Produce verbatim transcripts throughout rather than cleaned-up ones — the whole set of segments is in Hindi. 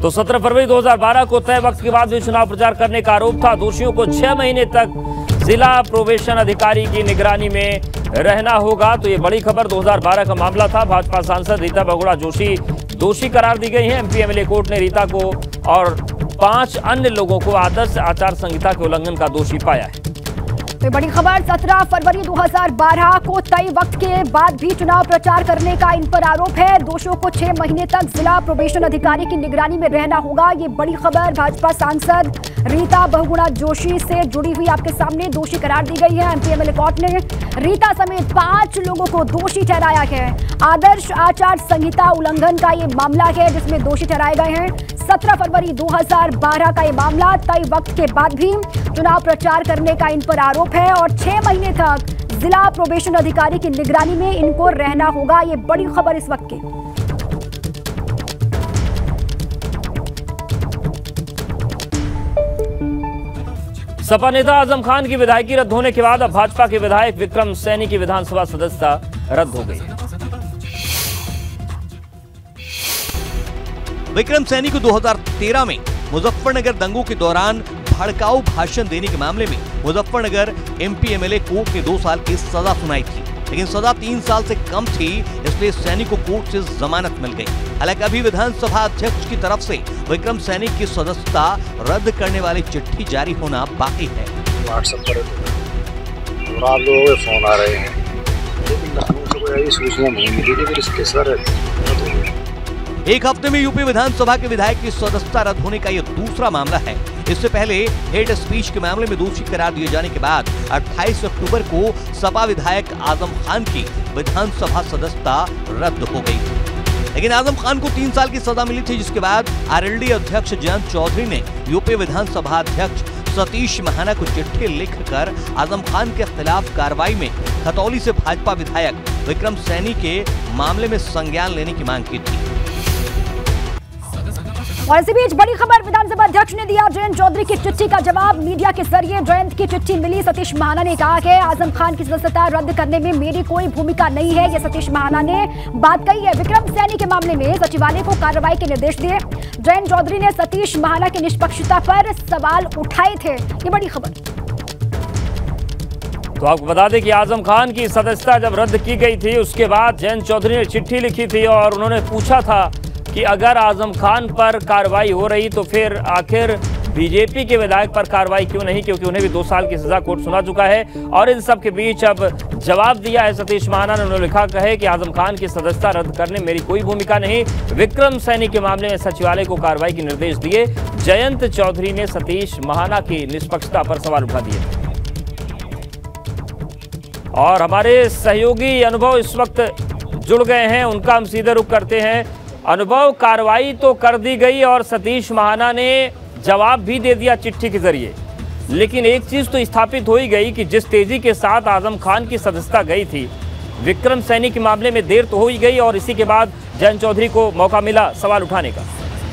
तो सत्रह फरवरी दो हज़ार बारह को तय वक्त के बाद भी चुनाव प्रचार करने का आरोप था। दोषियों को छह महीने तक जिला प्रोबेशन अधिकारी की निगरानी में रहना होगा। तो ये बड़ी खबर, दो हज़ार बारह का मामला था। भाजपा सांसद रीता बहुगुणा जोशी दोषी करार दी गई हैं। एमपी एमएलए कोर्ट ने रीता को और पांच अन्य लोगों को आदर्श आचार संहिता के उल्लंघन का दोषी पाया है। तो बड़ी खबर, सत्रह फरवरी दो हज़ार बारह को तय वक्त के बाद भी चुनाव प्रचार करने का इन पर आरोप है। दोषियों को छह महीने तक जिला प्रोबेशन अधिकारी की निगरानी में रहना होगा। ये बड़ी खबर भाजपा सांसद रीता बहुगुणा जोशी से जुड़ी हुई आपके सामने दोषी करार दी गई है। एमपी एमएलए कोर्ट ने रीता समेत पांच लोगों को दोषी ठहराया है। आदर्श आचार संहिता उल्लंघन का ये मामला है जिसमें दोषी ठहराए गए हैं। सत्रह फरवरी दो हज़ार बारह का ये मामला, तय वक्त के बाद भी चुनाव प्रचार करने का इन पर आरोप है और छह महीने तक जिला प्रोबेशन अधिकारी की निगरानी में इनको रहना होगा। ये बड़ी खबर इस वक्त की। सपा नेता आजम खान की विधायकी रद्द होने के बाद अब भाजपा के विधायक विक्रम सैनी की विधानसभा सदस्यता रद्द हो गई है। विक्रम सैनी को दो हज़ार तेरह में मुजफ्फरनगर दंगों के दौरान भड़काऊ भाषण देने के मामले में मुजफ्फरनगर एमपी एमएलए कोर्ट ने दो साल की सजा सुनाई थी, लेकिन सजा तीन साल से कम थी, इसलिए सैनी को कोर्ट से जमानत मिल गई। हालांकि अभी विधानसभा अध्यक्ष की तरफ से विक्रम सैनी की सदस्यता रद्द करने वाली चिट्ठी जारी होना बाकी है। व्हाट्सएप पर आप लोगों के फोन आ रहे हैं, लेकिन लखनऊ से कोई सूचना नहीं मिली कि इसके सर एक हफ्ते में यूपी विधानसभा के विधायक की सदस्यता रद्द होने का यह दूसरा मामला है। इससे पहले हेट स्पीच के मामले में दोषी करार दिए जाने के बाद अट्ठाईस अक्टूबर को सपा विधायक आजम खान की विधानसभा सदस्यता रद्द हो गई, लेकिन आजम खान को तीन साल की सजा मिली थी, जिसके बाद आरएलडी अध्यक्ष जयंत चौधरी ने यूपी विधानसभा अध्यक्ष सतीश महाना को चिट्ठी लिखकर आजम खान के खिलाफ कार्रवाई में खतौली से भाजपा विधायक विक्रम सैनी के मामले में संज्ञान लेने की मांग की थी। और इसी बीच बड़ी खबर, विधानसभा अध्यक्ष ने दिया जयंत चौधरी की चिट्ठी का जवाब। मीडिया के जरिए जयंत की चिट्ठी मिली। सतीश महाना ने कहा कि आजम खान की सदस्यता रद्द करने में मेरी कोई भूमिका नहीं है। ये सतीश महाना ने बात कही है। विक्रम सैनी के मामले में सचिवालय को कार्रवाई के निर्देश दिए। जयंत चौधरी ने सतीश महाना की निष्पक्षता पर सवाल उठाए थे। ये बड़ी खबर। तो आपको बता दें कि आजम खान की सदस्यता जब रद्द की गई थी, उसके बाद जयंत चौधरी ने चिट्ठी लिखी थी और उन्होंने पूछा था कि अगर आजम खान पर कार्रवाई हो रही तो फिर आखिर बीजेपी के विधायक पर कार्रवाई क्यों नहीं, क्योंकि उन्हें भी दो साल की सजा कोर्ट सुना चुका है। और इन सब के बीच अब जवाब दिया है सतीश महाना ने। उन्होंने लिखा कहे कि आजम खान की सदस्यता रद्द करने मेरी कोई भूमिका नहीं। विक्रम सैनी के मामले में सचिवालय को कार्रवाई के निर्देश दिए। जयंत चौधरी ने सतीश महाना की निष्पक्षता पर सवाल उठा दिए। और हमारे सहयोगी अनुभव इस वक्त जुड़ गए हैं, उनका हम सीधे रुख करते हैं। अनुभव, कार्रवाई तो कर दी गई और सतीश महाना ने जवाब भी दे दिया चिट्ठी के जरिए, लेकिन एक चीज तो स्थापित हो ही गई कि जिस तेजी के साथ आजम खान की सदस्यता गई थी, विक्रम सैनी के मामले में देर तो हो ही गई और इसी के बाद जयंत चौधरी को मौका मिला सवाल उठाने का।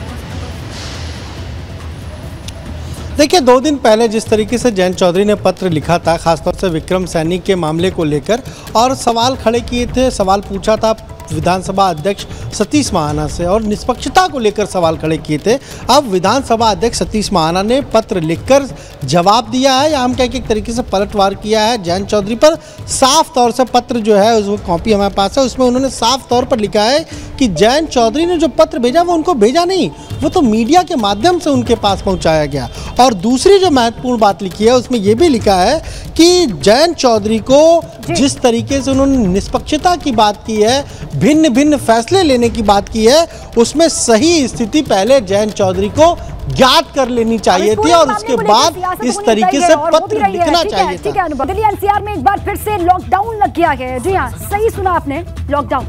देखिए, दो दिन पहले जिस तरीके से जयंत चौधरी ने पत्र लिखा था, खासतौर से विक्रम सैनी के मामले को लेकर, और सवाल खड़े किए थे, सवाल पूछा था विधानसभा अध्यक्ष सतीश महाना से और निष्पक्षता को लेकर सवाल खड़े किए थे। अब विधानसभा अध्यक्ष सतीश महाना ने पत्र लिखकर जवाब दिया है, या हम कहें कि एक तरीके से पलटवार किया है जयंत चौधरी पर। साफ तौर से पत्र जो है, उस कॉपी हमारे पास है, उसमें उन्होंने साफ तौर पर लिखा है कि जयंत चौधरी ने जो पत्र भेजा वो उनको भेजा नहीं, वो तो मीडिया के माध्यम से उनके पास पहुंचाया गया। और दूसरी जो महत्वपूर्ण बात लिखी है उसमें यह भी लिखा है कि जयंत चौधरी को जिस तरीके से उन्होंने निष्पक्षता की बात की है, भिन्न भिन्न फैसले लेने की बात की है, उसमें सही स्थिति पहले जयंत चौधरी को ज्ञात कर लेनी चाहिए थी और उसके बाद इस तरीके से पत्र लिखना चाहिए था। ठीक है, दिल्ली एनसीआर में एक बार फिर से लॉकडाउन लग गया है। जी हाँ, सही सुना आपने, लॉकडाउन।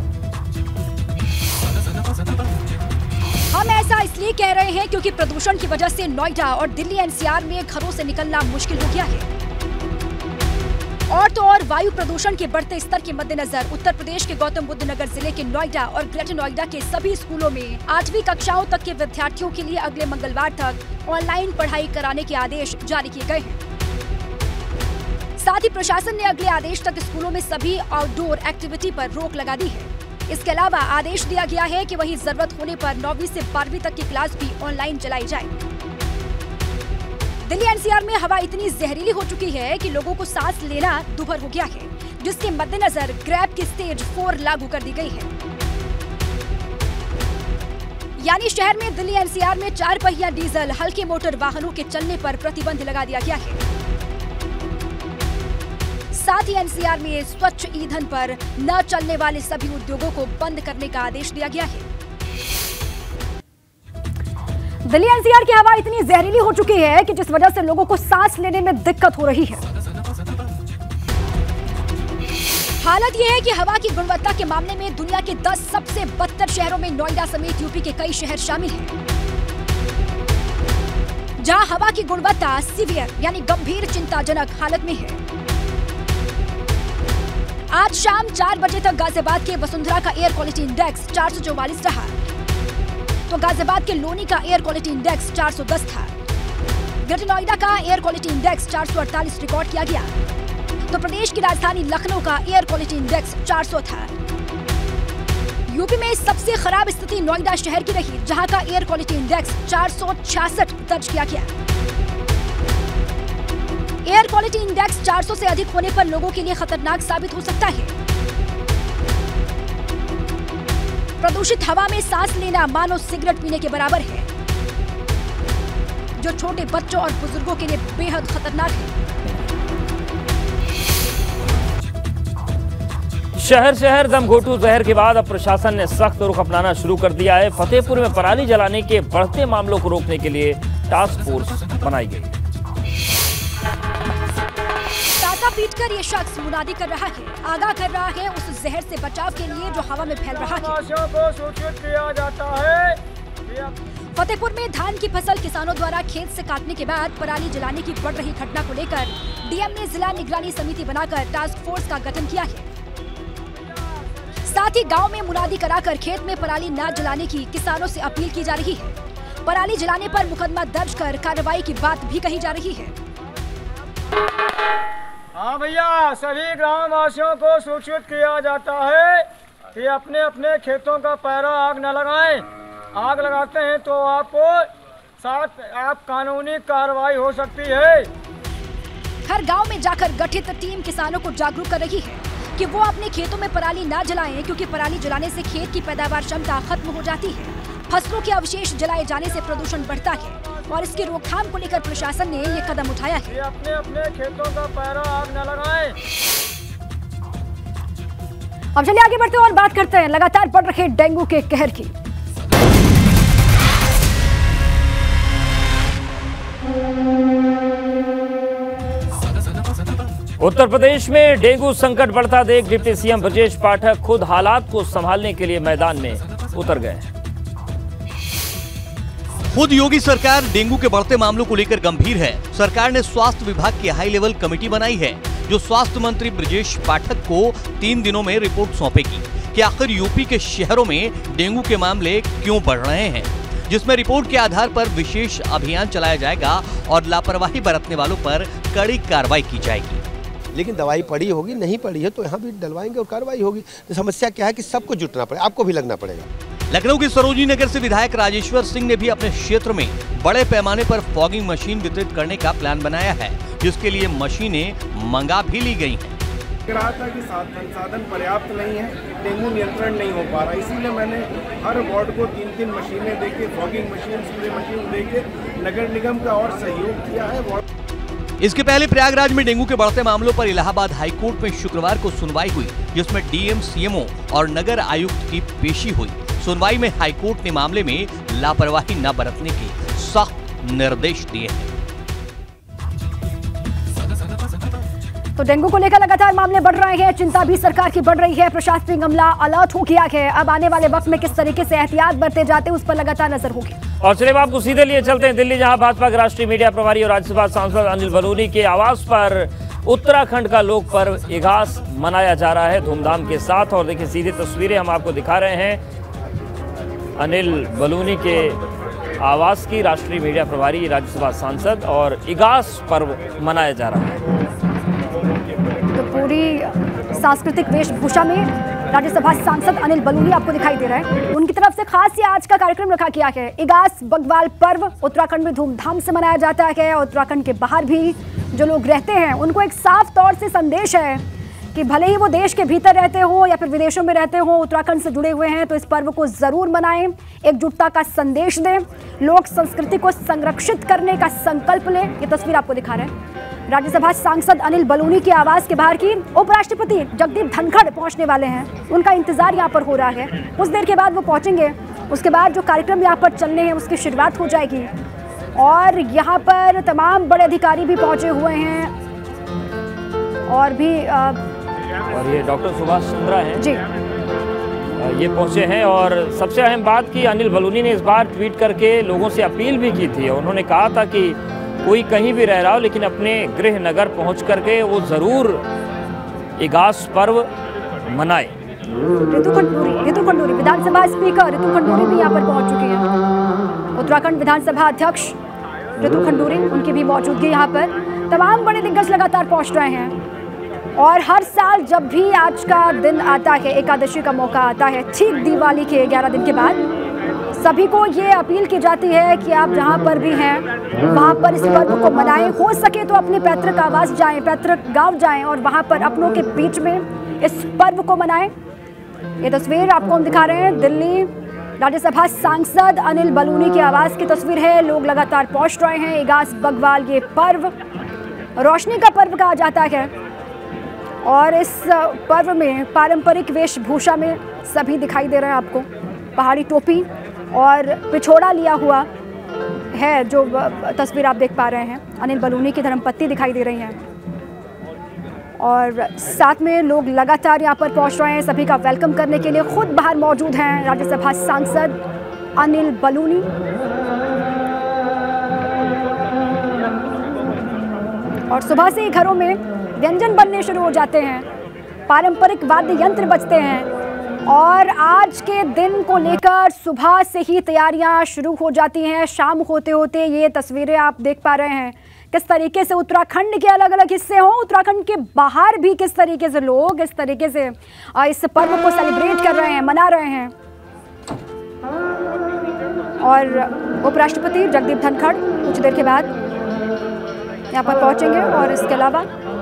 हम ऐसा इसलिए कह रहे हैं क्योंकि प्रदूषण की वजह से नोएडा और दिल्ली एनसीआर में घरों से निकलना मुश्किल हो गया है। और तो और वायु प्रदूषण के बढ़ते स्तर के मद्देनजर उत्तर प्रदेश के गौतम बुद्ध नगर जिले के नोएडा और ग्रेटर नोएडा के सभी स्कूलों में आठवीं कक्षाओं तक के विद्यार्थियों के लिए अगले मंगलवार तक ऑनलाइन पढ़ाई कराने के आदेश जारी किए गए हैं। साथ ही प्रशासन ने अगले आदेश तक स्कूलों में सभी आउटडोर एक्टिविटी पर रोक लगा दी है। इसके अलावा आदेश दिया गया है कि वहीं जरूरत होने पर नौवीं से बारहवीं तक की क्लास भी ऑनलाइन चलाई जाए। दिल्ली एनसीआर में हवा इतनी जहरीली हो चुकी है कि लोगों को सांस लेना दुभर हो गया है, जिसके मद्देनजर ग्रैब की स्टेज फोर लागू कर दी गई है। यानी शहर में दिल्ली एनसीआर में चार पहिया डीजल हल्के मोटर वाहनों के चलने पर प्रतिबंध लगा दिया गया है। साथ ही एनसीआर में स्वच्छ ईंधन पर न चलने वाले सभी उद्योगों को बंद करने का आदेश दिया गया है। दिल्ली एनसीआर की हवा इतनी जहरीली हो चुकी है कि जिस वजह से लोगों को सांस लेने में दिक्कत हो रही है। हालत यह है कि हवा की गुणवत्ता के मामले में दुनिया के दस सबसे बदतर शहरों में नोएडा समेत यूपी के कई शहर शामिल हैं, जहां हवा की गुणवत्ता सीवियर यानी गंभीर चिंताजनक हालत में है। आज शाम चार बजे तक गाजियाबाद के वसुंधरा का एयर क्वालिटी इंडेक्स चार सौ चौवालीस रहा, तो गाजियाबाद के लोनी का एयर क्वालिटी इंडेक्स चार सौ दस था। ग्रेटर नोएडा का एयर क्वालिटी इंडेक्स चार सौ अड़तालीस रिकॉर्ड किया गया, तो प्रदेश की राजधानी लखनऊ का एयर क्वालिटी इंडेक्स चार सौ था। यूपी में सबसे खराब स्थिति नोएडा शहर की रही, जहां का एयर क्वालिटी इंडेक्स चार सौ छियासठ दर्ज किया गया। एयर क्वालिटी इंडेक्स चार सौ से अधिक होने पर लोगों के लिए खतरनाक साबित हो सकता है। प्रदूषित हवा में सांस लेना मानो सिगरेट पीने के बराबर है, जो छोटे बच्चों और बुजुर्गों के लिए बेहद खतरनाक है। शहर शहर दमघोटू जहर के बाद अब प्रशासन ने सख्त रुख अपनाना शुरू कर दिया है। फतेहपुर में पराली जलाने के बढ़ते मामलों को रोकने के लिए टास्क फोर्स बनाई गई। ताता पीटकर ये शख्स मुनादी कर रहा है, आगाह कर रहा है उस जहर से बचाव के लिए जो हवा में फैल रहा है। को सूचित किया जाता है। फतेहपुर में धान की फसल किसानों द्वारा खेत से काटने के बाद पराली जलाने की बढ़ रही घटना को लेकर डीएम ने जिला निगरानी समिति बनाकर टास्क फोर्स का गठन किया है। साथ ही गांव में मुनादी कराकर खेत में पराली न जलाने की किसानों से अपील की जा रही है। पराली जलाने पर मुकदमा दर्ज कर कार्रवाई की बात भी कही जा रही है। हाँ भैया, सभी ग्राम वासियों को सूचित किया जाता है कि अपने अपने खेतों का पैरा आग न लगाएं। आग लगाते हैं तो आपको साथ आप कानूनी कार्रवाई हो सकती है। हर गांव में जाकर गठित टीम किसानों को जागरूक कर रही है कि वो अपने खेतों में पराली ना जलाएं, क्योंकि पराली जलाने से खेत की पैदावार क्षमता खत्म हो जाती है। फसलों के अवशेष जलाए जाने से प्रदूषण बढ़ता है और इसकी रोकथाम को लेकर प्रशासन ने ये कदम उठाया है। अपने अपने खेतों का पैरा आग न लगाएं। अब चलिए आगे बढ़ते हैं और बात करते हैं लगातार बढ़ रहे डेंगू के कहर की। उत्तर प्रदेश में डेंगू संकट बढ़ता देख डिप्टी सीएम ब्रजेश पाठक खुद हालात को संभालने के लिए मैदान में उतर गए। खुद योगी सरकार डेंगू के बढ़ते मामलों को लेकर गंभीर है। सरकार ने स्वास्थ्य विभाग की हाई लेवल कमेटी बनाई है, जो स्वास्थ्य मंत्री ब्रजेश पाठक को तीन दिनों में रिपोर्ट सौंपेगी कि आखिर यूपी के शहरों में डेंगू के मामले क्यों बढ़ रहे हैं, जिसमें रिपोर्ट के आधार पर विशेष अभियान चलाया जाएगा और लापरवाही बरतने वालों पर कड़ी कार्रवाई की जाएगी। लेकिन दवाई पड़ी होगी, नहीं पड़ी है तो यहाँ भी डलवाएंगे और कार्रवाई होगी। तो समस्या क्या है कि सबको जुटना पड़ेगा, आपको भी लगना पड़ेगा। लखनऊ के सरोजनी नगर से विधायक राजेश्वर सिंह ने भी अपने क्षेत्र में बड़े पैमाने पर फॉगिंग मशीन वितरित करने का प्लान बनाया है, जिसके लिए मशीनें मंगा भी ली गई हैं। रहा था कि संसाधन पर्याप्त नहीं है, डेंगू नियंत्रण नहीं हो पा रहा, इसीलिए मैंने हर वार्ड को तीन तीन मशीनें देके, फॉगिंग मशीन, स्प्रे मशीन देके नगर निगम का और सहयोग किया है। इसके पहले प्रयागराज में डेंगू के बढ़ते मामलों पर इलाहाबाद हाईकोर्ट में शुक्रवार को सुनवाई हुई, जिसमें डीएम, सीएमओ और नगर आयुक्त की पेशी हुई। सुनवाई में हाईकोर्ट ने मामले में लापरवाही न बरतने के सख्त निर्देश दिए हैं। तो डेंगू को लेकर लगातार मामले बढ़ रहे हैं, चिंता भी सरकार की बढ़ रही है। प्रशासनिक अमला अलर्ट हो गया है। अब आने वाले वक्त में किस तरीके से एहतियात बरते जाते हैं, उस पर लगातार नजर होगी। और चलिए आपको सीधे लिए चलते हैं दिल्ली, जहां भाजपा के राष्ट्रीय मीडिया प्रभारी और राज्यसभा सांसद अनिल बलूनी के आवास पर उत्तराखंड का लोक पर्व इगास मनाया जा रहा है धूमधाम के साथ। और देखिए सीधी तस्वीरें हम आपको दिखा रहे हैं अनिल बलूनी के आवास की, राष्ट्रीय मीडिया प्रभारी, राज्यसभा सांसद, और इगास पर्व मनाया जा रहा है। तो पूरी सांस्कृतिक वेशभूषा में राज्यसभा सांसद अनिल बलूनी आपको दिखाई दे रहे हैं। उनकी तरफ से खास ये आज का कार्यक्रम रखा गया है। इगास बग्वाल पर्व उत्तराखंड में धूमधाम से मनाया जाता है। उत्तराखंड के बाहर भी जो लोग रहते हैं उनको एक साफ तौर से संदेश है कि भले ही वो देश के भीतर रहते हो या फिर विदेशों में रहते हो, उत्तराखंड से जुड़े हुए हैं तो इस पर्व को जरूर मनाएं, एकजुटता का संदेश दें, लोक संस्कृति को संरक्षित करने का संकल्प लें। ये तस्वीर आपको दिखा रहे हैं राज्यसभा सांसद अनिल बलूनी के आवास के बाहर की। उपराष्ट्रपति जगदीप धनखड़ पहुंचने वाले हैं, उनका इंतजार यहाँ पर हो रहा है। कुछ देर के बाद वो पहुंचेंगे, उसके बाद जो कार्यक्रम यहाँ पर चलने हैं उसकी शुरुआत हो जाएगी। और यहाँ पर तमाम बड़े अधिकारी भी पहुंचे हुए हैं और भी आ, और ये डॉक्टर सुभाष चंद्रा हैं जी, ये पहुंचे हैं। और सबसे अहम बात कि अनिल बलूनी ने इस बार ट्वीट करके लोगों से अपील भी की थी। उन्होंने कहा था कि कोई कहीं भी रह रहा हो लेकिन अपने गृह नगर पहुंच करके वो ज़रूर इगास पर्व मनाए। रितु खंडूरी रितु खंडूरी विधानसभा स्पीकर रितु खंडूरी भी यहाँ पर पहुंच चुकी हैं। उत्तराखंड विधानसभा अध्यक्ष रितु खंडूरी, उनकी भी मौजूदगी यहाँ पर। तमाम बड़े दिग्गज लगातार पहुँच रहे हैं और हर साल जब भी आज का दिन आता है, एकादशी का मौका आता है, ठीक दिवाली के ग्यारह दिन के बाद, सभी को ये अपील की जाती है कि आप जहाँ पर भी हैं वहाँ पर इस पर्व को मनाएं। हो सके तो अपने पैतृक आवास जाएं, पैतृक गांव जाएं और वहाँ पर अपनों के बीच में इस पर्व को मनाएं। ये तस्वीर आपको हम दिखा रहे हैं दिल्ली राज्यसभा सांसद अनिल बलूनी के आवास की तस्वीर है। लोग लगातार पहुँच रहे हैं। इगास बग्वाल ये पर्व रोशनी का पर्व कहा जाता है और इस पर्व में पारंपरिक वेशभूषा में सभी दिखाई दे रहे हैं आपको। पहाड़ी टोपी और पिछोड़ा लिया हुआ है जो तस्वीर आप देख पा रहे हैं। अनिल बलूनी की धर्मपत्नी दिखाई दे रही हैं और साथ में लोग लगातार यहाँ पर पहुँच रहे हैं। सभी का वेलकम करने के लिए खुद बाहर मौजूद हैं राज्यसभा सांसद अनिल बलूनी। और सुबह से ही घरों में व्यंजन बनने शुरू हो जाते हैं, पारंपरिक वाद्य यंत्र बजते हैं और आज के दिन को लेकर सुबह से ही तैयारियां शुरू हो जाती हैं। शाम होते होते ये तस्वीरें आप देख पा रहे हैं किस तरीके से उत्तराखंड के अलग अलग हिस्से हों, उत्तराखंड के बाहर भी किस तरीके से लोग इस तरीके से इस पर्व को सेलिब्रेट कर रहे हैं, मना रहे हैं। और उपराष्ट्रपति जगदीप धनखड़ कुछ देर के बाद यहाँ पर पहुँचेंगे। और इसके अलावा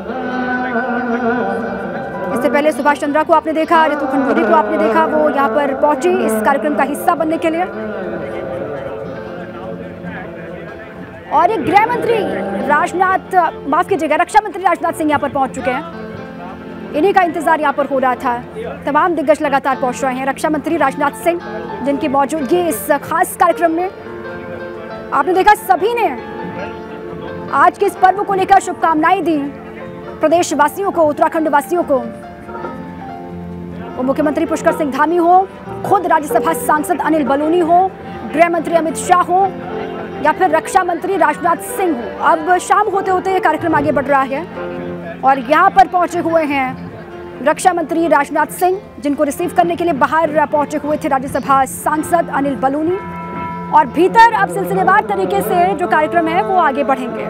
इससे पहले सुभाष चंद्रा को आपने देखा, रितु खंडूरी को आपने देखा, वो यहाँ पर पहुंची इस कार्यक्रम का हिस्सा बनने के लिए। और ये गृह मंत्री राजनाथ माफ कीजिएगा रक्षा मंत्री राजनाथ सिंह यहाँ पर पहुंच चुके हैं। इन्हीं का इंतजार यहाँ पर हो रहा था। तमाम दिग्गज लगातार पहुंच रहे हैं। रक्षा मंत्री राजनाथ सिंह जिनकी मौजूदगी इस खास कार्यक्रम में आपने देखा, सभी ने आज के इस पर्व को लेकर शुभकामनाएं दी प्रदेश वासियों को, उत्तराखंड वासियों को। वो मुख्यमंत्री पुष्कर सिंह धामी हो, खुद राज्यसभा सांसद अनिल बलूनी हो, गृह मंत्री अमित शाह हो या फिर रक्षा मंत्री राजनाथ सिंह हो। अब शाम होते होते ये कार्यक्रम आगे बढ़ रहा है और यहाँ पर पहुंचे हुए हैं रक्षा मंत्री राजनाथ सिंह, जिनको रिसीव करने के लिए बाहर पहुंचे हुए थे राज्यसभा सांसद अनिल बलूनी। और भीतर अब सिलसिलेवार तरीके से जो कार्यक्रम है वो आगे बढ़ेंगे।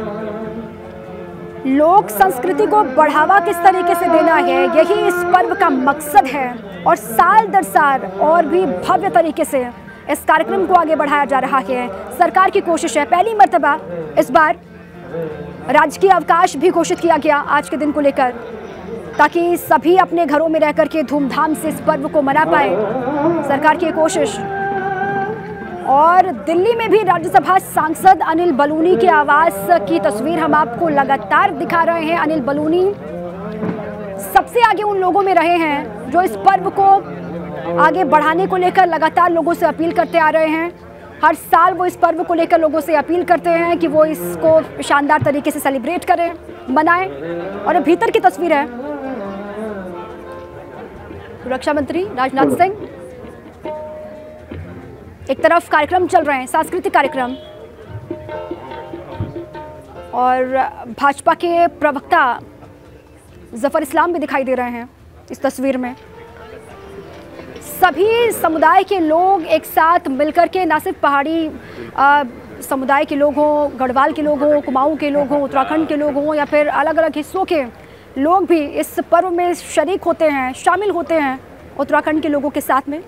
लोक संस्कृति को बढ़ावा किस तरीके से देना है, यही इस पर्व का मकसद है और साल दर साल और भी भव्य तरीके से इस कार्यक्रम को आगे बढ़ाया जा रहा है। सरकार की कोशिश है, पहली मर्तबा इस बार राजकीय अवकाश भी घोषित किया गया आज के दिन को लेकर, ताकि सभी अपने घरों में रह करके धूमधाम से इस पर्व को मना पाए। सरकार की कोशिश। और दिल्ली में भी राज्यसभा सांसद अनिल बलूनी के आवास की तस्वीर हम आपको लगातार दिखा रहे हैं। अनिल बलूनी सबसे आगे उन लोगों में रहे हैं जो इस पर्व को आगे बढ़ाने को लेकर लगातार लोगों से अपील करते आ रहे हैं। हर साल वो इस पर्व को लेकर लोगों से अपील करते हैं कि वो इसको शानदार तरीके से सेलिब्रेट करें, मनाएं। और भीतर की तस्वीर है रक्षा मंत्री राजनाथ सिंह, एक तरफ कार्यक्रम चल रहे हैं, सांस्कृतिक कार्यक्रम, और भाजपा के प्रवक्ता जफर इस्लाम भी दिखाई दे रहे हैं इस तस्वीर में। सभी समुदाय के लोग एक साथ मिलकर के, ना सिर्फ पहाड़ी आ, समुदाय के लोग हों, गढ़वाल के लोग हों, कुमाऊं के लोग हों, उत्तराखंड के लोग हों या फिर अलग अलग हिस्सों के लोग भी इस पर्व में शरीक होते हैं, शामिल होते हैं उत्तराखंड के लोगों के साथ में।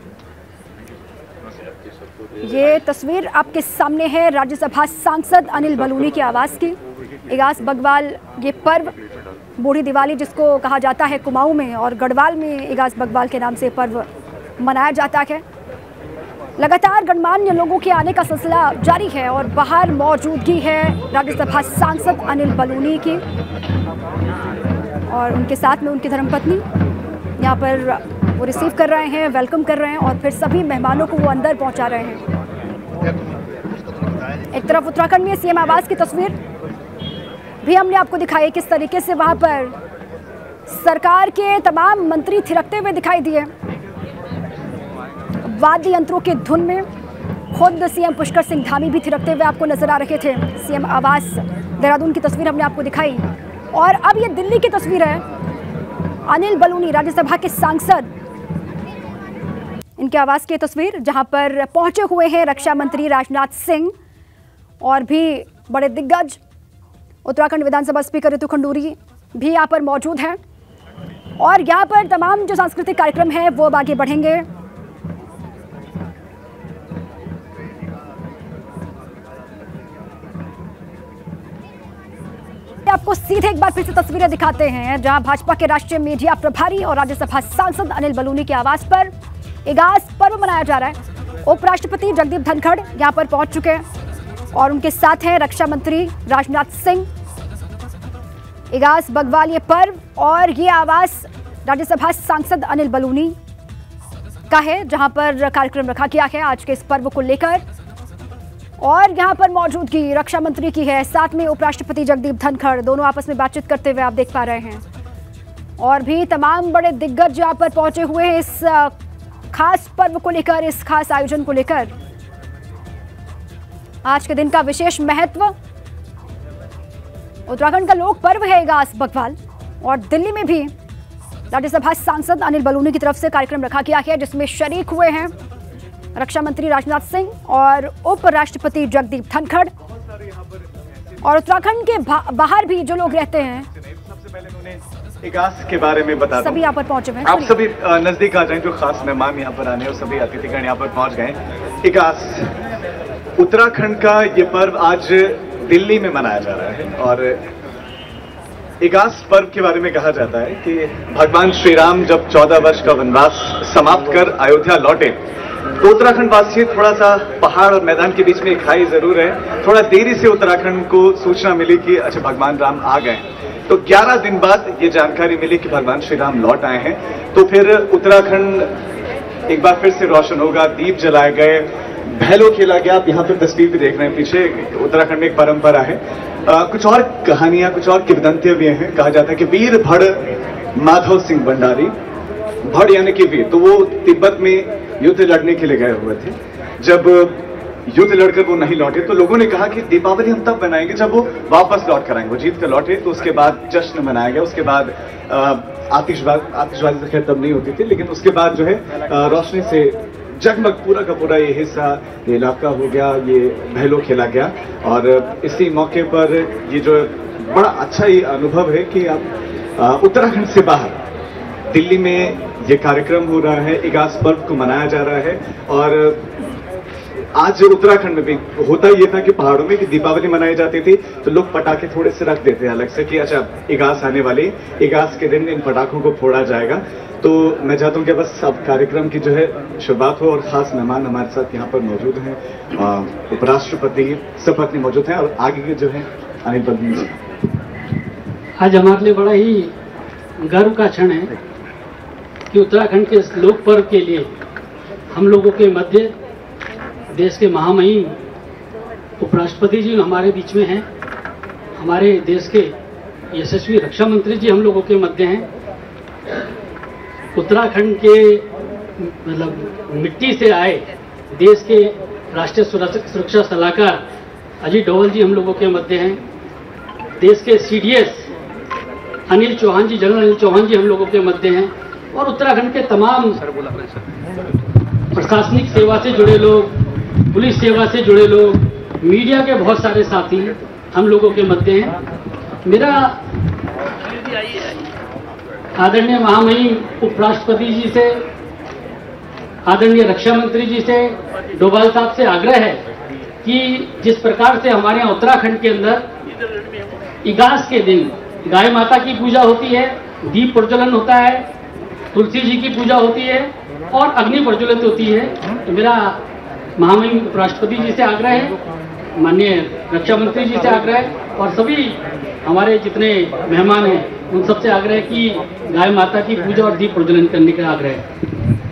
ये तस्वीर आपके सामने है राज्यसभा सांसद अनिल बलूनी की आवाज़ की। इगास बग्वाल ये पर्व बूढ़ी दिवाली जिसको कहा जाता है कुमाऊं में और गढ़वाल में इगास बग्वाल के नाम से पर्व मनाया जाता है। लगातार गणमान्य लोगों के आने का सिलसिला जारी है और बाहर मौजूदगी है राज्यसभा सांसद अनिल बलूनी की और उनके साथ में उनकी धर्मपत्नी यहाँ पर वो रिसीव कर रहे हैं, वेलकम कर रहे हैं और फिर सभी मेहमानों को वो अंदर पहुंचा रहे हैं। एक तरफ उत्तराखंड में सीएम आवास की तस्वीर भी हमने आपको दिखाई, किस तरीके से वहां पर सरकार के तमाम मंत्री थिरकते हुए दिखाई दिए वाद्य यंत्रों के धुन में। खुद सीएम पुष्कर सिंह धामी भी थिरकते हुए आपको नजर आ रहे थे। सीएम आवास देहरादून की तस्वीर हमने आपको दिखाई और अब ये दिल्ली की तस्वीर है। अनिल बलूनी राज्यसभा के सांसद, इनके आवास की तस्वीर जहां पर पहुंचे हुए हैं रक्षा मंत्री राजनाथ सिंह और भी बड़े दिग्गज। उत्तराखंड विधानसभा स्पीकर ऋतु खंडूरी भी यहां पर मौजूद हैं और यहां पर तमाम जो सांस्कृतिक कार्यक्रम है वो अब आगे बढ़ेंगे। आपको सीधे एक बार फिर से तस्वीरें दिखाते हैं जहां भाजपा के राष्ट्रीय मीडिया प्रभारी और राज्यसभा सांसद अनिल बलूनी के आवास पर इगास पर्व मनाया जा रहा है। उपराष्ट्रपति जगदीप धनखड़ यहां पर पहुंच चुके हैं और उनके साथ हैं रक्षा मंत्री राजनाथ सिंह। इगास बग्वाल ये पर्व और ये आवास राज्यसभा सांसद अनिल बलूनी का है जहां पर कार्यक्रम रखा गया है आज के इस पर्व को लेकर और यहां पर मौजूदगी रक्षा मंत्री की है, साथ में उपराष्ट्रपति जगदीप धनखड़, दोनों आपस में बातचीत करते हुए आप देख पा रहे हैं और भी तमाम बड़े दिग्गज यहां पर पहुंचे हुए हैं इस खास पर्व को लेकर, इस खास आयोजन को लेकर। आज के दिन का विशेष महत्व, उत्तराखंड का लोक पर्व है इगास बग्वाल और दिल्ली में भी राज्यसभा सांसद अनिल बलूनी की तरफ से कार्यक्रम रखा गया है जिसमें शरीक हुए हैं रक्षा मंत्री राजनाथ सिंह और उपराष्ट्रपति जगदीप धनखड़ और उत्तराखंड के बाहर भी जो लोग रहते हैं। सबसे पहले उन्होंने इगास के बारे में बता सभी यहाँ पर पहुंचे हैं। आप सभी नजदीक आ जाएं, जो खास मेहमान यहाँ पर आने और सभी अतिथिगण यहाँ पर पहुंच गए। इगास उत्तराखंड का ये पर्व आज दिल्ली में मनाया जा रहा है और इगास पर्व के बारे में कहा जाता है कि भगवान श्री राम जब चौदह वर्ष का वनवास समाप्त कर अयोध्या लौटे तो उत्तराखंड वासी थोड़ा सा पहाड़ और मैदान के बीच में एक खाई जरूर है। थोड़ा देरी से उत्तराखंड को सूचना मिली कि अच्छा भगवान राम आ गए, तो ग्यारह दिन बाद ये जानकारी मिली कि भगवान श्री राम लौट आए हैं। तो फिर उत्तराखंड एक बार फिर से रोशन होगा, दीप जलाए गए, भैलो खेला गया। आप यहाँ पर तस्वीर भी देख रहे हैं पीछे, उत्तराखंड में एक परंपरा है। आ, कुछ और कहानियां, कुछ और किंवदंतियां भी हैं। कहा जाता है कि वीर भड़ माधव सिंह भंडारी, भड़ यानी कि वीर, तो वो तिब्बत में युद्ध लड़ने के लिए गए हुए थे। जब युद्ध लड़कर वो नहीं लौटे तो लोगों ने कहा कि दीपावली हम तब बनाएंगे जब वो वापस लौट कर आएंगे। वो जीत कर लौटे तो उसके बाद जश्न मनाया गया। उसके बाद आतिशबाजी आतिशबाजी तो खैर तब नहीं होती थी, लेकिन उसके बाद जो है रोशनी से जगमग पूरा का पूरा ये हिस्सा, ये इलाका हो गया, ये भैलो खेला गया। और इसी मौके पर ये जो बड़ा अच्छा ये अनुभव है कि आप उत्तराखंड से बाहर दिल्ली में ये कार्यक्रम हो रहा है, इगास पर्व को मनाया जा रहा है। और आज उत्तराखंड में भी होता ये था कि पहाड़ों में कि दीपावली मनाई जाती थी तो लोग पटाखे थोड़े से रख देते हैं अलग से कि अच्छा इगास आने वाली, इगास के दिन इन पटाखों को फोड़ा जाएगा। तो मैं चाहता हूँ कि बस अब कार्यक्रम की जो है शुरुआत हो और खास मेहमान हमारे साथ यहाँ पर मौजूद हैं, उपराष्ट्रपति सपत्नी मौजूद हैं और आगे के जो है अनिल बलूनी जी। आज हमारे लिए बड़ा ही गर्व का क्षण है कि उत्तराखंड के इस लोक पर्व के लिए हम लोगों के मध्य देश के महामहिम उपराष्ट्रपति जी हमारे बीच में हैं, हमारे देश के यशस्वी रक्षा मंत्री जी हम लोगों के मध्य हैं, उत्तराखंड के मतलब मिट्टी से आए देश के राष्ट्रीय सुरक्षा सलाहकार अजीत डोभाल जी हम लोगों के मध्य हैं, देश के सीडीएस अनिल चौहान जी, जनरल अनिल चौहान जी हम लोगों के मध्य हैं और उत्तराखंड के तमाम प्रशासनिक सेवा से जुड़े लोग, पुलिस सेवा से जुड़े लोग, मीडिया के बहुत सारे साथी हम लोगों के मध्य हैं। मेरा आदरणीय महामहिम उपराष्ट्रपति जी से आदरणीय रक्षा मंत्री जी से, डोभाल साहब से आग्रह है कि जिस प्रकार से हमारे यहाँ उत्तराखंड के अंदर इगास के दिन गाय माता की पूजा होती है, दीप प्रज्वलन होता है, तुलसी जी की पूजा होती है और अग्नि प्रज्वलित होती है, तो मेरा महामहिम उपराष्ट्रपति जी से आग्रह है, माननीय रक्षा मंत्री जी से आग्रह है और सभी हमारे जितने मेहमान हैं उन सबसे आग्रह है कि गाय माता की पूजा और दीप प्रज्वलन करने का आग्रह है।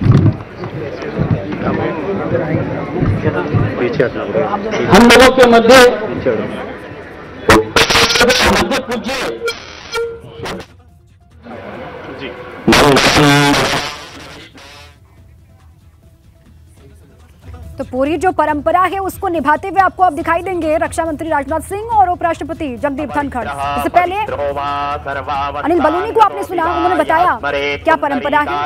हम लोगों के मध्य मध्य पूज्य तो पूरी जो परंपरा है उसको निभाते हुए आपको अब दिखाई देंगे रक्षा मंत्री राजनाथ सिंह और उपराष्ट्रपति जगदीप धनखड़। इससे पहले अनिल बलूनी को आपने सुना, उन्होंने बताया क्या परंपरा है,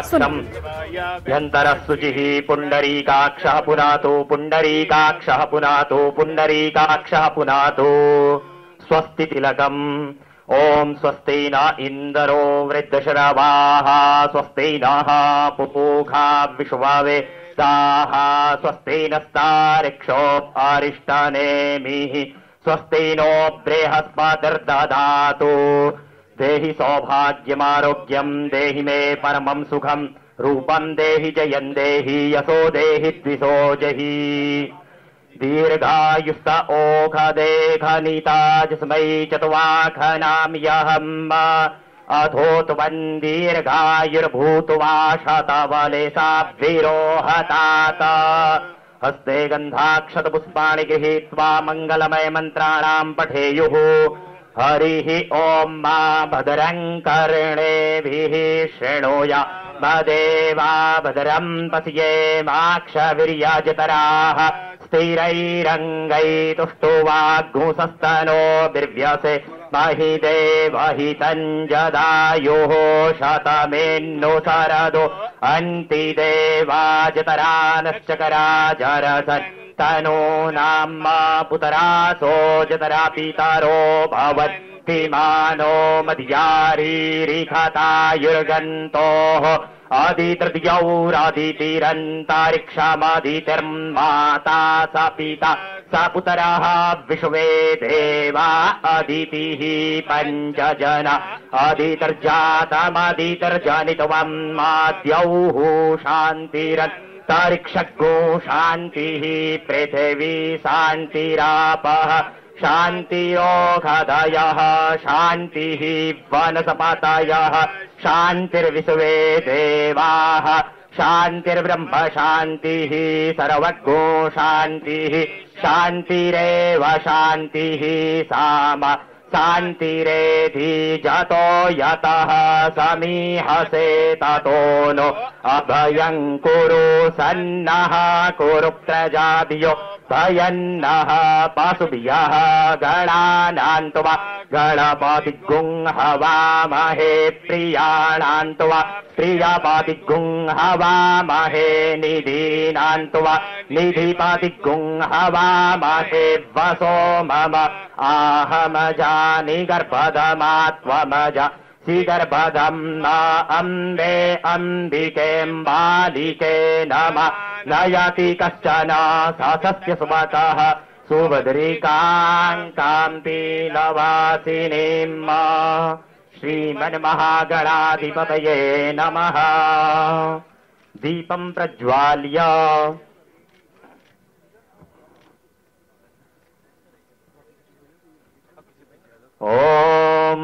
सुनि पुंडरीकाक्षः पुनातो पुंडरीकाक्षः पुनातो पुंडरीकाक्षः पुनातो स्वस्ति तिलकम् ओम स्वस्ति न इंद्रो वृद्धशरवाः स्वस्ति नः पूषा विश्ववे दाहा स्वस्ति नस्तारिक्षो अरिष्टनेमिः स्वस्ति नो बृहस्पतिर्दधातु देहि सौभाग्यमारोग्यं देहि मे परमं सुखं रूपं देहि जयं देहि यशो देहि द्विषो जहि दीर्घायुस्त ओखदेखनीता जिस्मै चतुवाखनां यहम् अथोत्वन् दीर्घायुर्भूत्वा शतबलेशा विरोहतात हस्ते गन्धाक्षतपुष्पाणि गृहीत्वा मङ्गलमय मन्त्राणां पठेयुः हरिः ॐ मा भद्रं कर्णेभिः शृणोया मदेवा भद्रं पश्येमाक्षवीर्यजतराः स्थिरैरङ्गै तुष्टुवाग्मुसस्तनो बिर्व्यसे महि देवहि तञ्जदायुः शतमेन्नु शरदो अन्ति देवाजतरानश्चकराजरसन् तनो नाम पुतरासो जतरा पितरो भवन्तिमानो मध्यारीरिखतायुर्गन्तोः आदितृतीयौरादितिरन्तरिक्षमदितिर्माता स पिता स पुतरः विश्वे देवा अदितिः पञ्चजना अदितिर्जातमदितिर्जनित्वं माद्यौः शान्तिरन्तरिक्षगो शान्तिः पृथिवी शान्तिरापः शान्तिरोषधयः शान्तिः वनस्पतयः शान्तिर्विश्वे देवाः शान्तिर्ब्रह्म शान्तिः सर्वज्ञो शान्तिः शान्तिरेव शान्तिः साम शान्तिरेधि जतो यतः समीहसे ततो नो अभयं कुरु सन्नः कुरु प्रजाभ्यो भयन्नः पशुभ्यः गणानान्त्वा गणपतिगुं हवामहे प्रियाणान्त्वा प्रियपतिगुं हवामहे निधीनान्त्वा निधिपतिगुं हवामहे वसो मम आहमजानि गर्भदमात्वमजा श्रीगर्भदं न अम्बे अम्बिकेऽम्बालिके नमः नयति कश्चन सस्य सुमतः सुभद्रिकां कान्तिलवासिनीम् श्रीमन्महागणाधिपतये नमः। दीपं प्रज्वाल्य ओम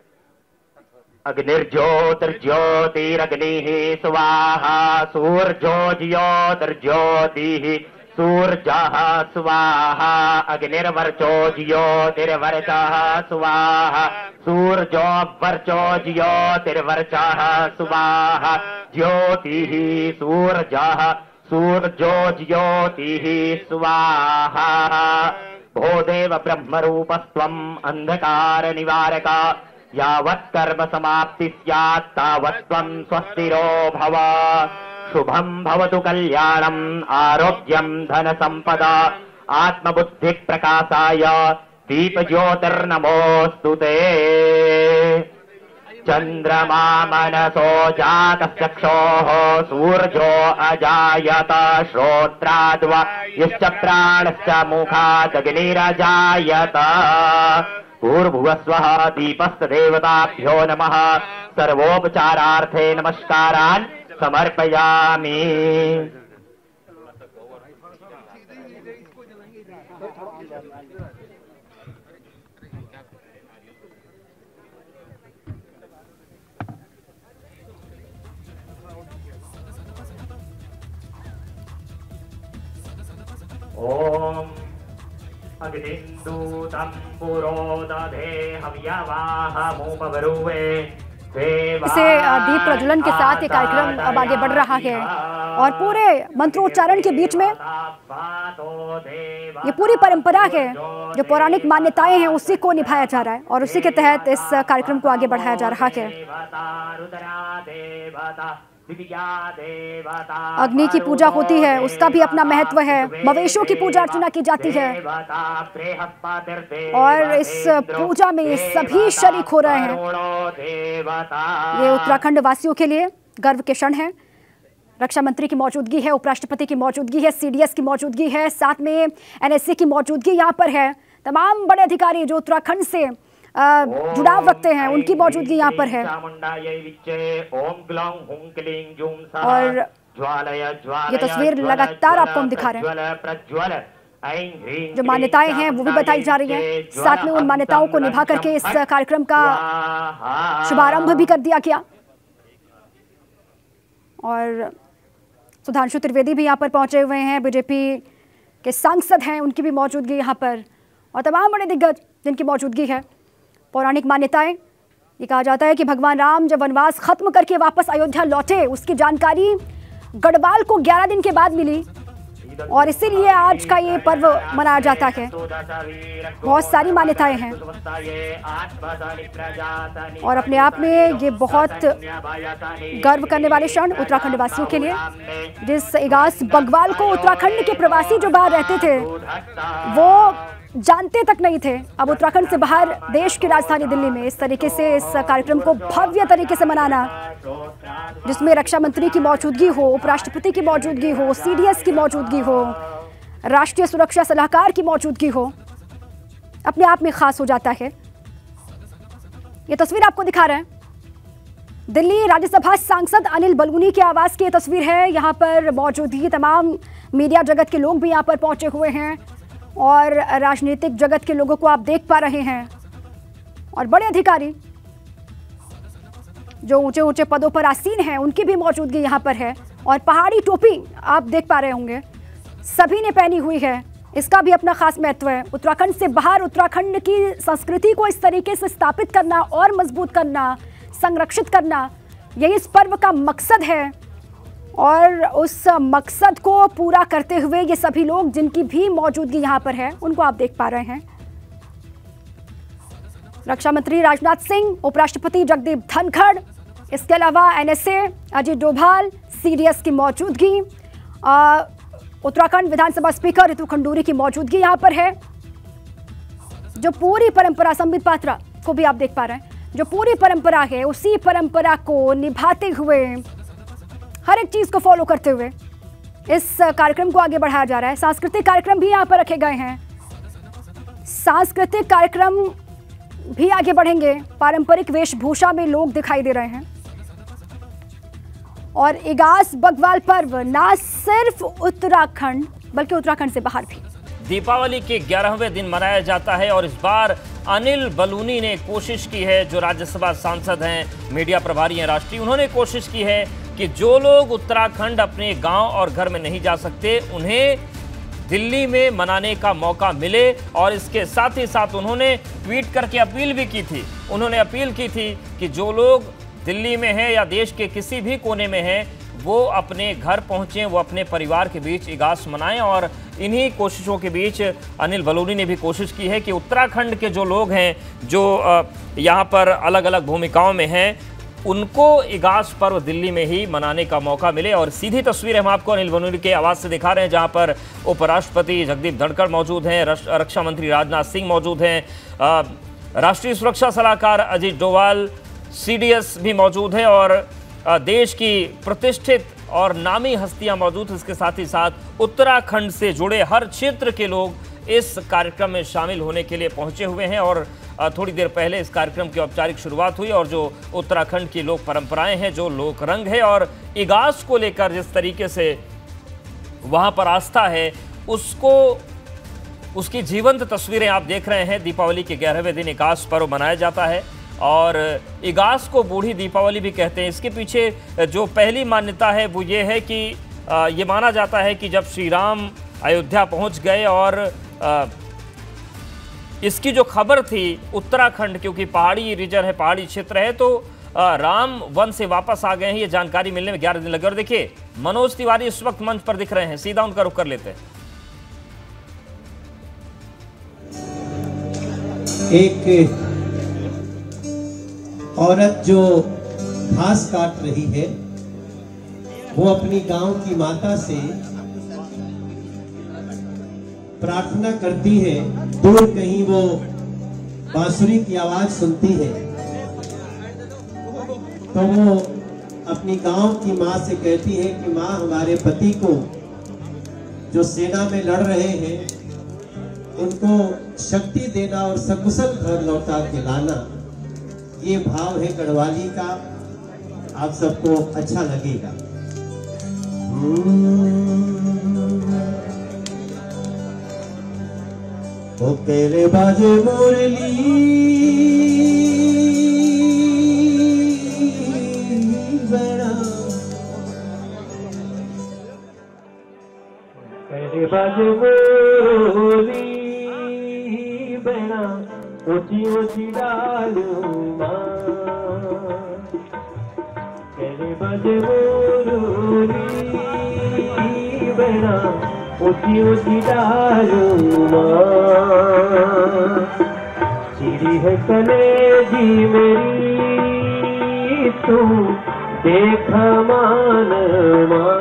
अग्निर्ज्योतिर्ज्योतिरग्निः स्वाहा सूर्यो ज्योतिर्ज्योतिः सूर्यः स्वाहा अग्निर्वर्चो ज्योतिर्वर्चः स्वाहा सूर्यो वर्चो ज्योतिर्वर्चः स्वाहा ज्योतिः सूर्यः सूर्यो ज्योतिः स्वाहा भो देव ब्रह्मरूपस्त्वम् अंधकार निवारक यावत् कर्म समाप्ति स्यात् तावत् त्वं स्वस्तिरो भव शुभं भवतु कल्याणम् आरोग्यं धन संपदा आत्मबुद्धि प्रकाशाय दीप ज्योतिर्नमोऽस्तु ते चंद्रमा मनसो जातः चक्षोः सूर्यो अजायत श्रोत्राद्वा यश्च प्राणश्च मुखात् अग्निरजायत पूर्भुवस्वः दीपस्तदेवताभ्यो नमः सर्वोपचारार्थे नमस्कारान् समर्पयामि। ओम अग्निन्दूतं पुरोदधे हव्यवाहमुपवरुवे। इसे दीप प्रज्वलन के साथ ये कार्यक्रम अब आगे बढ़ रहा है और पूरे मंत्रोच्चारण के बीच में ये पूरी परंपरा है, जो पौराणिक मान्यताएं हैं उसी को निभाया जा रहा है और उसी के तहत इस कार्यक्रम को आगे बढ़ाया जा रहा है। अग्नि की पूजा होती है, उसका भी अपना महत्व है। मवेशों की पूजा अर्चना की जाती है और इस पूजा में सभी शरीक हो रहे हैं। ये उत्तराखंड वासियों के लिए गर्व के क्षण है। रक्षा मंत्री की मौजूदगी है, उपराष्ट्रपति की मौजूदगी है, सीडीएस की मौजूदगी है, साथ में एनएससी की मौजूदगी यहाँ पर है। तमाम बड़े अधिकारी जो उत्तराखंड से जुड़ाव रखते हैं उनकी मौजूदगी यहाँ पर है। और ये तस्वीर लगातार आपको हम दिखा रहे हैं। जो मान्यताएं हैं वो भी बताई जा रही हैं, साथ में उन मान्यताओं को निभा करके इस कार्यक्रम का शुभारंभ भी कर दिया गया। और सुधांशु त्रिवेदी भी यहाँ पर पहुंचे हुए हैं, बीजेपी के सांसद हैं, उनकी भी मौजूदगी यहाँ पर और तमाम बड़े दिग्गज जिनकी मौजूदगी है। पौराणिक मान्यताएं, ये कहा जाता है कि भगवान राम जब वनवास खत्म करके वापस अयोध्या लौटे उसकी जानकारी गढ़वाल को ग्यारह दिन के बाद मिली और इसीलिए आज का ये पर्व मनाया जाता है। बहुत सारी मान्यताएं हैं और अपने आप में ये बहुत गर्व करने वाले क्षण उत्तराखंड वासियों के लिए। जिस इगास बगवाल को उत्तराखंड के प्रवासी जो बाहर रहते थे वो जानते तक नहीं थे, अब उत्तराखंड से बाहर देश की राजधानी दिल्ली में इस तरीके से इस कार्यक्रम को भव्य तरीके से मनाना, जिसमें रक्षा मंत्री की मौजूदगी हो, उपराष्ट्रपति की मौजूदगी हो, सीडीएस की मौजूदगी हो, राष्ट्रीय सुरक्षा सलाहकार की मौजूदगी हो, अपने आप में खास हो जाता है। ये तस्वीर आपको दिखा रहे हैं, दिल्ली राज्यसभा सांसद अनिल बलूनी के आवास की तस्वीर है। यहाँ पर मौजूदगी तमाम मीडिया जगत के लोग भी यहाँ पर पहुंचे हुए हैं और राजनीतिक जगत के लोगों को आप देख पा रहे हैं और बड़े अधिकारी जो ऊंचे ऊंचे पदों पर आसीन हैं उनकी भी मौजूदगी यहाँ पर है। और पहाड़ी टोपी आप देख पा रहे होंगे सभी ने पहनी हुई है, इसका भी अपना खास महत्व है। उत्तराखंड से बाहर उत्तराखंड की संस्कृति को इस तरीके से स्थापित करना और मजबूत करना, संरक्षित करना, यही इस पर्व का मकसद है। और उस मकसद को पूरा करते हुए ये सभी लोग जिनकी भी मौजूदगी यहाँ पर है उनको आप देख पा रहे हैं। रक्षा मंत्री राजनाथ सिंह, उपराष्ट्रपति जगदीप धनखड़, इसके अलावा एनएसए अजीत डोभाल, सीडीएस की मौजूदगी, उत्तराखंड विधानसभा स्पीकर ऋतु खंडूरी की मौजूदगी यहाँ पर है। जो पूरी परंपरा, संबित पात्रा को भी आप देख पा रहे हैं, जो पूरी परंपरा है उसी परंपरा को निभाते हुए, हर एक चीज को फॉलो करते हुए इस कार्यक्रम को आगे बढ़ाया जा रहा है। सांस्कृतिक कार्यक्रम भी यहाँ पर रखे गए हैं, सांस्कृतिक कार्यक्रम भी आगे बढ़ेंगे। पारंपरिक वेशभूषा में लोग दिखाई दे रहे हैं और इगास बगवाल पर्व ना सिर्फ उत्तराखंड बल्कि उत्तराखंड से बाहर भी दीपावली के ग्यारहवें दिन मनाया जाता है। और इस बार अनिल बलूनी ने कोशिश की है, जो राज्यसभा सांसद हैं, मीडिया प्रभारी हैं राष्ट्रीय, उन्होंने कोशिश की है कि जो लोग उत्तराखंड अपने गांव और घर में नहीं जा सकते उन्हें दिल्ली में मनाने का मौका मिले। और इसके साथ ही साथ उन्होंने ट्वीट करके अपील भी की थी, उन्होंने अपील की थी कि जो लोग दिल्ली में हैं या देश के किसी भी कोने में हैं वो अपने घर पहुंचें, वो अपने परिवार के बीच इगास मनाएं। और इन्हीं कोशिशों के बीच अनिल बलूनी ने भी कोशिश की है कि उत्तराखंड के जो लोग हैं, जो यहाँ पर अलग अलग भूमिकाओं में हैं, उनको इगास पर्व दिल्ली में ही मनाने का मौका मिले। और सीधी तस्वीर हम आपको अनिल बलूनी के आवास से दिखा रहे हैं, जहां पर उपराष्ट्रपति जगदीप धनखड़ मौजूद हैं, रक्षा मंत्री राजनाथ सिंह मौजूद हैं, राष्ट्रीय सुरक्षा सलाहकार अजीत डोभाल, सीडीएस भी मौजूद हैं और देश की प्रतिष्ठित और नामी हस्तियां मौजूद। इसके साथ ही साथ उत्तराखंड से जुड़े हर क्षेत्र के लोग इस कार्यक्रम में शामिल होने के लिए पहुंचे हुए हैं और थोड़ी देर पहले इस कार्यक्रम की औपचारिक शुरुआत हुई और जो उत्तराखंड की लोक परंपराएं हैं, जो लोक रंग है और इगास को लेकर जिस तरीके से वहां पर आस्था है, उसको उसकी जीवंत तस्वीरें आप देख रहे हैं। दीपावली के ग्यारहवें दिन इगास पर्व मनाया जाता है और इगास को बूढ़ी दीपावली भी कहते हैं। इसके पीछे जो पहली मान्यता है वो ये है कि ये माना जाता है कि जब श्री राम अयोध्या पहुंच गए और इसकी जो खबर थी उत्तराखंड, क्योंकि पहाड़ी रीजन है, पहाड़ी क्षेत्र है, तो राम वन से वापस आ गए हैं, ये जानकारी मिलने में ग्यारह दिन लगे। और देखिए मनोज तिवारी इस वक्त मंच पर दिख रहे हैं, सीधा उनका रुख कर लेते हैं। एक औरत जो घास काट रही है, वो अपनी गांव की माता से प्रार्थना करती है। दूर कहीं वो बांसुरी की आवाज सुनती है तो वो अपनी गांव की माँ से कहती है कि माँ, हमारे पति को जो सेना में लड़ रहे हैं उनको शक्ति देना और सकुशल घर लौटा के लाना। ये भाव है गढ़वाली का, आप सबको अच्छा लगेगा। ओ केले बाजे मुरली बना, केले बाजे मुरली बना, ऊंची ऊंची डालूंगा। केले बाजे मुरली बना, ऊंची ऊंची डालूंगा। चिड़ी है कलेजी मेरी, तू देखा मान मां।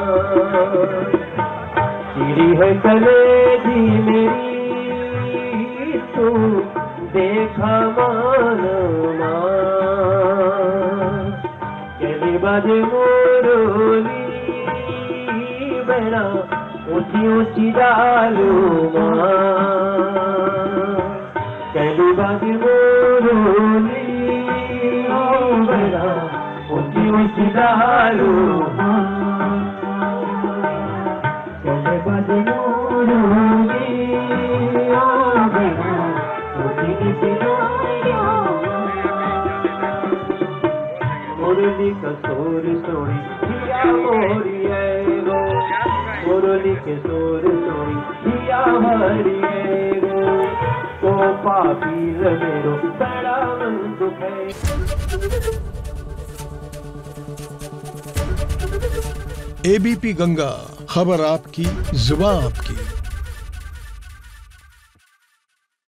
चिड़ी है कलेजी मेरी, तू देखा मान मां। केले बाजे मुरली बना, ऊंची ऊंची डालूंगा। केले बाजे मुरली बना, ऊंची ऊंची डालूंगा। केले बाजे मुरली बना, ऊंची ऊंची डालूंगा। मुरली का सोर सोरी हिया मोरी गो, मुरली के सोर सोरी हिया हरी गो। तो पापी मेरो बड़ा मन दुख है। एबीपी गंगा, खबर आपकी, जुबान आपकी।